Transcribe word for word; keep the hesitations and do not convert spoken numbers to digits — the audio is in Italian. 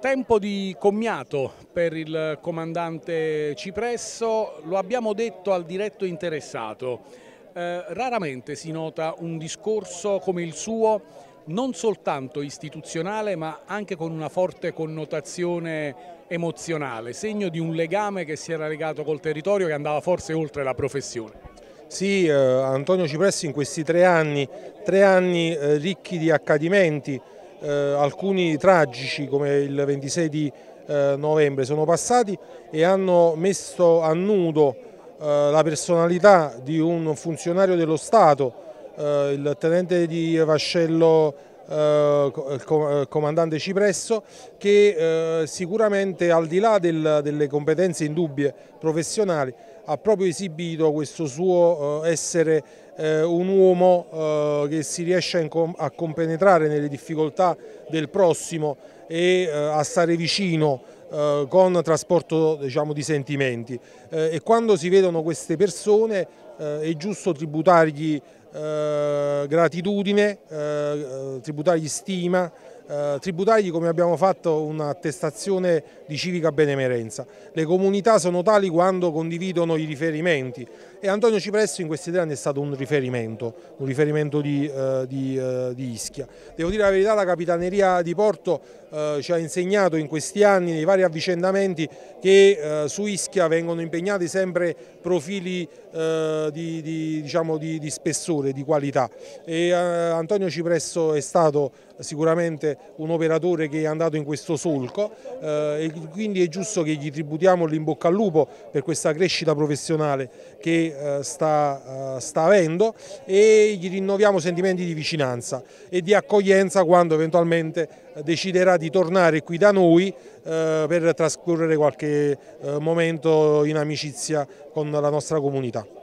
Tempo di commiato per il comandante Cipresso, lo abbiamo detto al diretto interessato. Eh, raramente si nota un discorso come il suo, non soltanto istituzionale ma anche con una forte connotazione emozionale, segno di un legame che si era legato col territorio che andava forse oltre la professione. Sì, eh, Antonio Cipressi in questi tre anni, tre anni eh, ricchi di accadimenti, eh, alcuni tragici come il ventisei di eh, novembre sono passati e hanno messo a nudo eh, la personalità di un funzionario dello Stato, eh, il tenente di vascello, eh, il comandante Cipresso, che eh, sicuramente al di là del, delle competenze indubbie professionali ha proprio esibito questo suo essere un uomo che si riesce a compenetrare nelle difficoltà del prossimo e a stare vicino con trasporto, diciamo, di sentimenti. E quando si vedono queste persone è giusto tributargli gratitudine, tributargli stima, Eh, tributargli, come abbiamo fatto, un'attestazione di civica benemerenza. Le comunità sono tali quando condividono i riferimenti e Antonio Cipresso in questi tre anni è stato un riferimento, un riferimento di, eh, di, eh, di Ischia. Devo dire la verità, la Capitaneria di Porto eh, ci ha insegnato in questi anni, nei vari avvicendamenti, che eh, su Ischia vengono impegnati sempre profili eh, di, di, diciamo, di, di spessore, di qualità e eh, Antonio Cipresso è stato sicuramente un operatore che è andato in questo solco eh, e quindi è giusto che gli tributiamo l'in bocca al lupo per questa crescita professionale che eh, sta, eh, sta avendo e gli rinnoviamo sentimenti di vicinanza e di accoglienza quando eventualmente deciderà di tornare qui da noi eh, per trascorrere qualche eh, momento in amicizia con la nostra comunità.